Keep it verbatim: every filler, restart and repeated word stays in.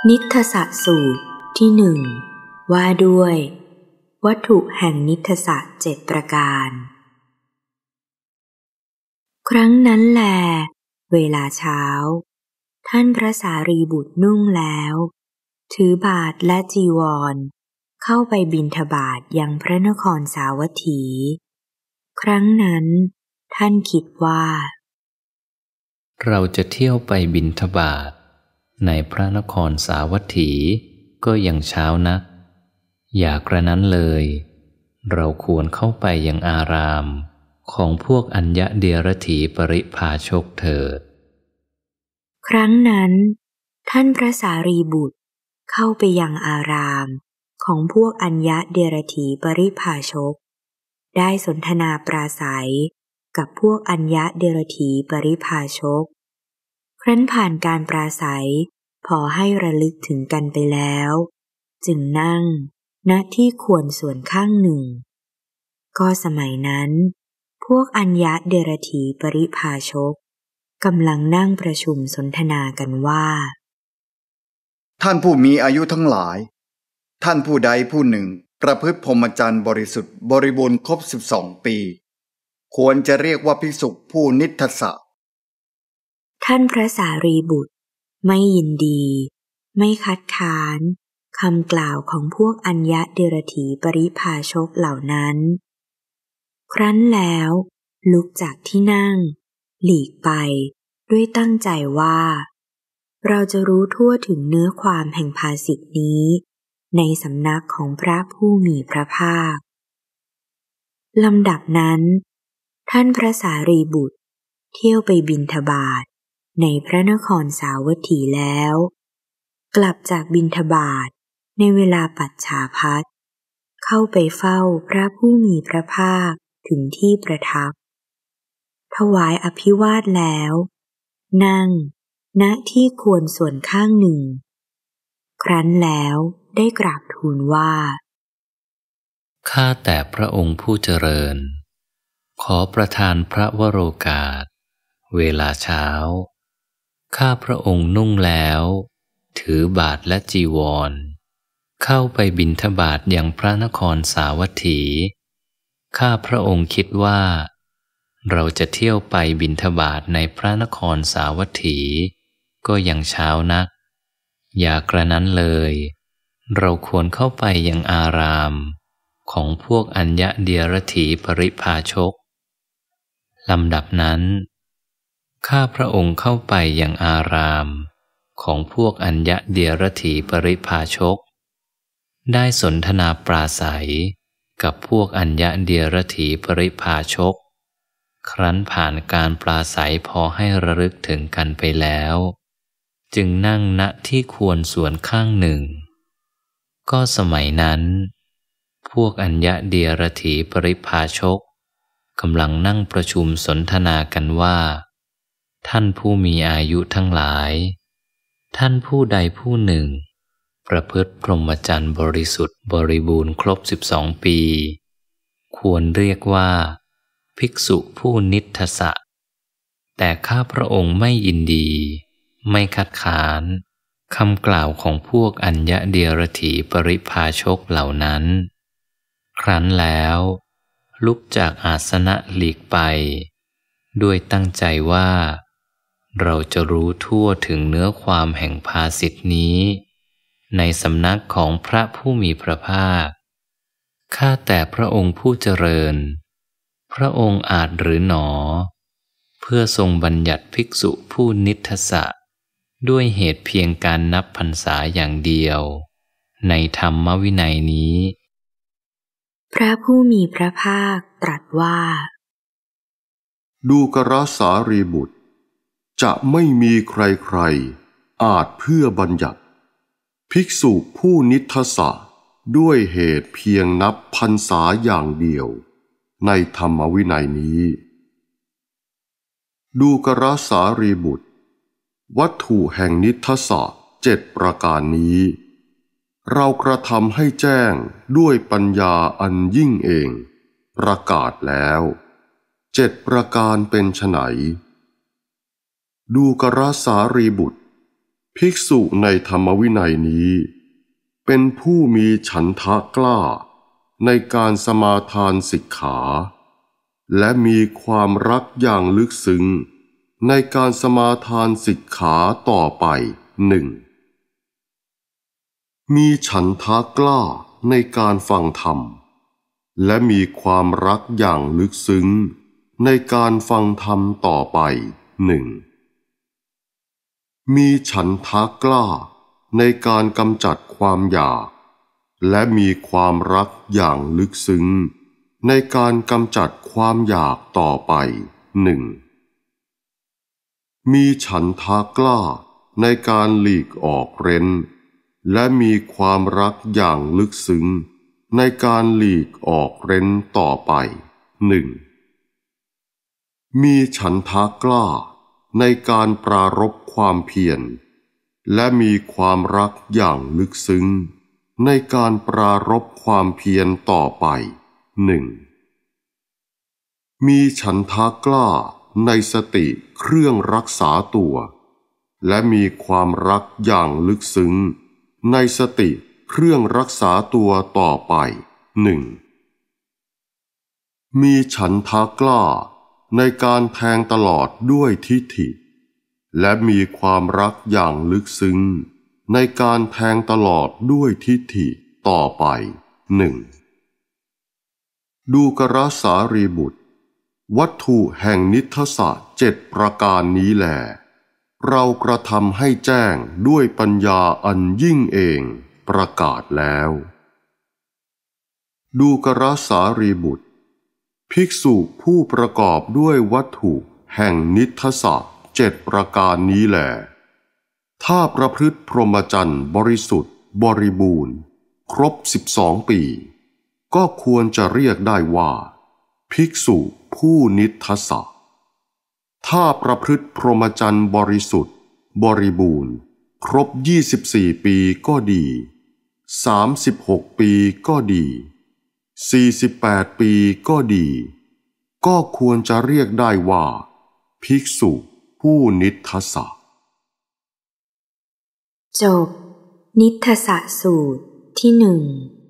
นิทธสสูตรที่หนึ่งว่าด้วยวัตถุแห่งนิทธสเจ็ดประการครั้งนั้นแลเวลาเช้าท่านพระสารีบุตรนุ่งแล้วถือบาตรและจีวรเข้าไปบิณฑบาตยังพระนครสาวัตถีครั้งนั้นท่านคิดว่าเราจะเที่ยวไปบิณฑบาตในพระนครสาวัตถีก็ยังเช้านักอย่ากระนั้นเลยเราควรเข้าไปยังอารามของพวกอัญญเดรถีปริภาชกเถิดครั้งนั้นท่านพระสารีบุตรเข้าไปยังอารามของพวกอัญญเดรถีปริภาชกได้สนทนาปราศัยกับพวกอัญญเดรถีปริภาชกครั้นผ่านการปราศัยพอให้ระลึกถึงกันไปแล้วจึงนั่งณที่ควรส่วนข้างหนึ่งก็สมัยนั้นพวกอัญญเดรถีปริภาชกกำลังนั่งประชุมสนทนากันว่าท่านผู้มีอายุทั้งหลายท่านผู้ใดผู้หนึ่งประพฤติพรหมจรรย์บริสุทธิ์บริบูรณ์ครบสิบสองปีควรจะเรียกว่าภิกษุผู้นิทธสท่านพระสารีบุตรไม่ยินดีไม่คัดค้านคำกล่าวของพวกอัญญเดรถีปริภาชกเหล่านั้นครั้นแล้วลุกจากที่นั่งหลีกไปด้วยตั้งใจว่าเราจะรู้ทั่วถึงเนื้อความแห่งภาษิตนี้ในสำนักของพระผู้มีพระภาคลำดับนั้นท่านพระสารีบุตรเที่ยวไปบิณฑบาตในพระนครสาวัตถีแล้วกลับจากบิณฑบาตในเวลาปัจฉาภัตเข้าไปเฝ้าพระผู้มีพระภาคถึงที่ประทับถวายอภิวาทแล้วนั่งณที่ควรส่วนข้างหนึ่งครั้นแล้วได้กราบทูลว่าข้าแต่พระองค์ผู้เจริญขอประทานพระวโรกาสเวลาเช้าข้าพระองค์นุ่งแล้วถือบาตรและจีวรเข้าไปบิณฑบาตยังพระนครสาวัตถีข้าพระองค์คิดว่าเราจะเที่ยวไปบิณฑบาตในพระนครสาวัตถีก็ยังเช้านักอย่ากระนั้นเลยเราควรเข้าไปยังอารามของพวกอัญญเดรถีปริภาชกลำดับนั้นข้าพระองค์เข้าไปยังอารามของพวกอัญญเดรถีปริภาชกได้สนทนาปราศัยกับพวกอัญญเดรถีปริภาชกครั้นผ่านการปราศัยพอให้ระลึกถึงกันไปแล้วจึงนั่งณที่ควรส่วนข้างหนึ่งก็สมัยนั้นพวกอัญญเดรถีปริภาชกกำลังนั่งประชุมสนทนากันว่าท่านผู้มีอายุทั้งหลายท่านผู้ใดผู้หนึ่งประพฤติพรหมจรรย์บริสุทธิ์บริบูรณ์ครบสิบสองปีควรเรียกว่าภิกษุผู้นิทธสแต่ข้าพระองค์ไม่ยินดีไม่คัดค้านคำกล่าวของพวกอัญญเดรถีปริภาชกเหล่านั้นครั้นแล้วลุกจากอาสนะหลีกไปด้วยตั้งใจว่าเราจะรู้ทั่วถึงเนื้อความแห่งภาษิตนี้ในสำนักของพระผู้มีพระภาคข้าแต่พระองค์ผู้เจริญพระองค์อาจหรือหนอเพื่อทรงบัญญัติภิกษุผู้นิทธสด้วยเหตุเพียงการนับพรรษาอย่างเดียวในธรรมวินัยนี้พระผู้มีพระภาคตรัสว่าดูกรสารีบุตรจะไม่มีใครๆอาจเพื่อบัญญัติภิกษุผู้นิทธสด้วยเหตุเพียงนับพรรษาอย่างเดียวในธรรมวินัยนี้ดูกรสารีบุตรวัตถุแห่งนิทธสเจ็ดประการนี้เรากระทำให้แจ้งด้วยปัญญาอันยิ่งเองประกาศแล้วเจ็ดประการเป็นไฉนดูกรสารีบุตรภิกษุในธรรมวินัยนี้เป็นผู้มีฉันทะกล้าในการสมาทานสิกขาและมีความรักอย่างลึกซึ้งในการสมาทานสิกขาต่อไปหนึ่งมีฉันทะกล้าในการฟังธรรมและมีความรักอย่างลึกซึ้งในการฟังธรรมต่อไปหนึ่งมีฉันทะกล้าในการกำจัดความอยากและมีความรักอย่างลึกซึ้งในการกำจัดความอยากต่อไปหนึ่งมีฉันทะกล้าในการหลีกออกเร้นและมีความรักอย่างลึกซึ้งในการหลีกออกเร้นต่อไปหนึ่งมีฉันทะกล้าในการปรารภความเพียรและมีความรักอย่างลึกซึ้งในการปรารภความเพียรต่อไปหนึ่งมีฉันทะกล้าในสติเครื่องรักษาตัวและมีความรักอย่างลึกซึ้งในสติเครื่องรักษาตัวต่อไปหนึ่งมีฉันทะกล้าในการแทงตลอดด้วยทิฏฐิและมีความรักอย่างลึกซึ้งในการแทงตลอดด้วยทิฏฐิต่อไปหนึ่งดูกรสารีบุตรวัตถุแห่งนิทธสะเจ็ดประการนี้แลเรากระทำให้แจ้งด้วยปัญญาอันยิ่งเองประกาศแล้วดูกรสารีบุตรภิกษุผู้ประกอบด้วยวัตถุแห่งนิทธสะเจ็ดประการนี้แลถ้าประพฤติพรหมจรรย์บริสุทธิ์บริบูรณ์ครบสิบสองปีก็ควรจะเรียกได้ว่าภิกษุผู้นิทธสะถ้าประพฤติพรหมจรรย์บริสุทธิ์บริบูรณ์ครบยี่สิบสี่ปีก็ดีสามสิบหกปีก็ดีสี่สิบแปดปีก็ดีก็ควรจะเรียกได้ว่าภิกษุผู้นิทธสะจบนิทธสะสูตรที่หนึ่ง